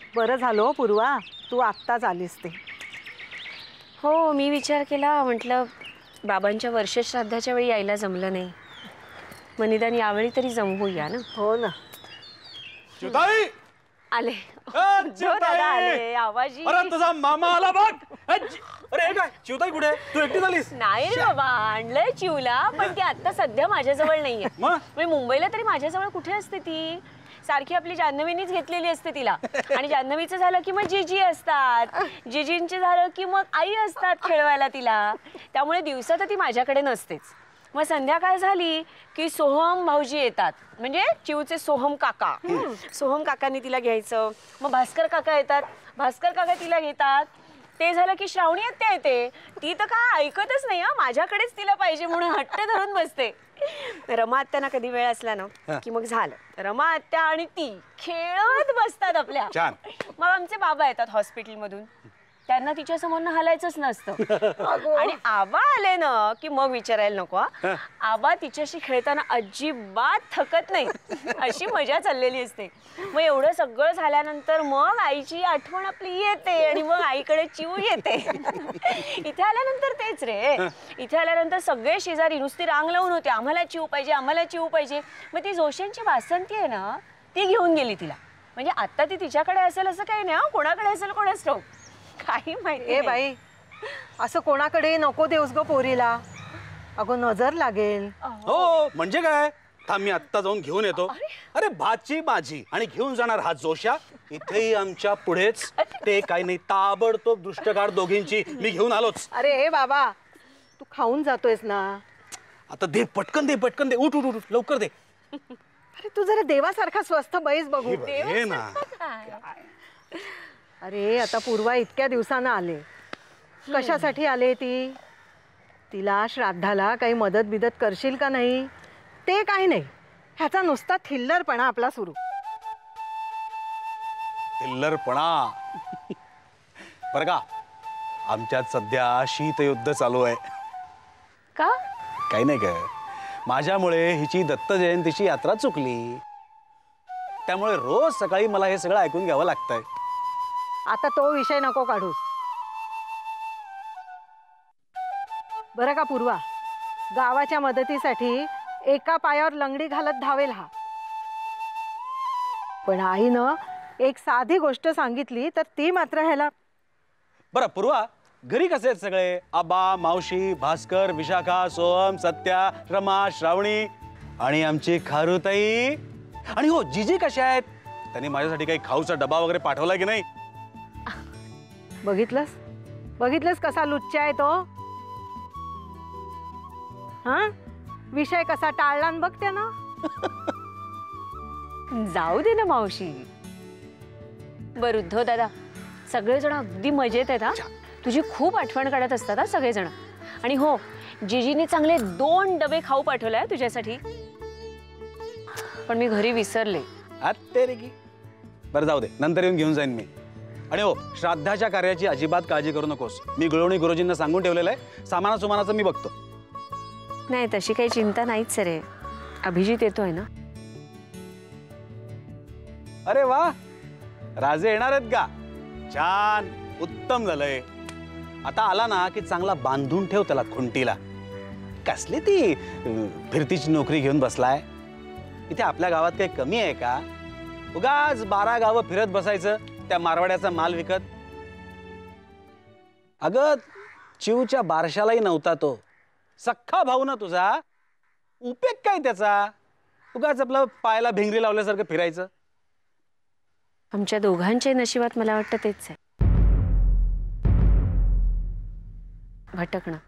बरं झालं हो पूर्वा, तू आत्ताच आलीस ते. हो, मी विचार केला, म्हटलं बाबांच्या वर्षश्राद्धाच्या वेळी यायला जमलं नाही, मग निदान यावेळी तरी जमवूया ना. हो ना. चिवताई आले. चिवताई आले आवाजी. अरे तुझा मामा आला बघ. अरे हे काय चिवताई कुठे? तू एकटी झालीस? नाही रे बाबा, आणलंय चिवला, पण ती आता सध्या माझ्याजवळ नाहीये. म्हणजे मुंबईला तरी माझ्याजवळ कुठे असते ती? सारखी आपली जान्हवीनीच घेतलेली असते तिला. आणि जान्हवीचं झालं की मग जीजी असतात, जीजींचे झालं की मग आई असतात खेळवायला तिला. त्यामुळे दिवसात ती माझ्याकडे नसतेच. मग संध्याकाळ झाली की सोहम भाऊजी येतात, म्हणजे चिवचे सोहम काका. सोहम काकांनी तिला घ्यायचं. मग भास्कर काका येतात, भास्कर काका तिला घेतात. ते झालं की श्रावणी आत्या येते. ती तर काय ऐकतच नाही, माझ्याकडेच तिला पाहिजे म्हणून हट्ट धरून बसते. रमा आत्यांना कधी वेळ असला ना की मग झालं, रमा आत्या आणि ती खेळत बसतात आपल्या. मग आमचे बाबा येतात हॉस्पिटलमधून, त्यांना तिच्या समोर हलायचंच नसतं. आणि आबा आले ना की मग विचारायला नको. आबा तिच्याशी खेळताना अजिबात थकत नाही, अशी मजा चाललेली असते. मग एवढं सगळं झाल्यानंतर मग आईची आठवण आपली येते आणि मग आईकडे चिव येते. इथे आल्यानंतर तेच रे, इथे आल्यानंतर सगळे शेजारी नुसती रांग लावून होते, आम्हाला चिव पाहिजे, आम्हाला चिव पाहिजे. मग ती जोशांची वासंती आहे ना, ती घेऊन गेली तिला. म्हणजे आता ती तिच्याकडे असेल असं काही नाही, कोणाकडे असेल कोणाच ठाऊक, काही माहिती. ए बाई, असं कोणाकडे नको देऊस ग पोरीला, अगं नजर लागेल. हो म्हणजे काय, थांब मी आत्ता जाऊन घेऊन येतो. अरे भाची माझी आणि घेऊन जाणार हा जोशा इथेही आमच्या पुढेच. ते काही नाही, ताबडतोब दृष्टकाळ दोघींची मी घेऊन आलोच. अरे हे बाबा, तू खाऊन जातोयस ना. आता दे, पटकन दे, पटकन दे, उठ उठ उठ, लवकर दे. अरे तू जरा देवासारखा स्वस्थ बैस बघू. हे ना. अरे आता पूर्वा इतक्या दिवसानं आले, कशासाठी आले ती? तिला श्राद्धाला काही मदत बिदत करशील का नाही? ते काही नाही, ह्याचा नुसता थिल्लरपणा आपला सुरू. थिल्लरपणा बरं का, आमच्यात सध्या शीतयुद्ध चालू आहे. का? काही नाही काय, माझ्यामुळे हिची दत्त जयंतीची यात्रा चुकली, त्यामुळे रोज सकाळी मला हे सगळं ऐकून घ्यावं लागतंय. आता तो विषय नको काढूस बरं का पूर्वा. गावाच्या मदतीसाठी एका पायावर लंगडी घालत धावेल हा, पण आईनं एक साधी गोष्ट सांगितली तर ती मात्र ह्याला. बरं पूर्वा, घरी कसे आहेत सगळे? आबा, मावशी, भास्कर, विशाखा, सोहम, सत्या, रमा, श्रावणी आणि आमची खारुताई. आणि हो, जीजी कशा आहेत? त्यांनी माझ्यासाठी काही खाऊचा डबा वगैरे पाठवला की नाही? बघितलंस बघितलंस कसा लुच्चा आहे तो. हा, विषय कसा टाळला बघ त्यानं. जाऊ दे ना मावशी. बरं उद्धव दादा, सगळेजण अगदी मजेत आहेत. हा, तुझी खूप आठवण काढत असतात सगळेजण. आणि हो, जीजीने चांगले 2 डबे खाऊ पाठवलाय तुझ्यासाठी, पण मी घरी विसरले. बरं जाऊ दे, नंतर येऊन घेऊन जाईन मी. आणि हो, श्राद्धाच्या कार्याची अजिबात काळजी करू नकोस, मी गुळवणी गुरुजींना सांगून ठेवलेलं आहे. सामानाचं मी बघतो. नाही, तशी काही चिंता नाहीच रे. अभिजित येतोय ना. अरे वा, राजे येणार आहेत का? छान, उत्तम झालंय. आता आला ना की चांगला बांधून ठेव त्याला खुंटीला. कसली ती फिरतीची नोकरी घेऊन बसलाय? इथे आपल्या गावात काही कमी आहे का? उगाच 12 गावं फिरत बसायचं त्या मारवाड्याचा माल विकत. अगं, चिवच्या बारशालाही नव्हता तो, सख्खा भाऊ ना तुझा. उपयोग काय त्याचा? उगाच आपलं पायाला भिंगरी लावल्यासारखं फिरायचं. आमच्या दोघांच्या नशिबात मला वाटतं तेच आहे, भटकणं.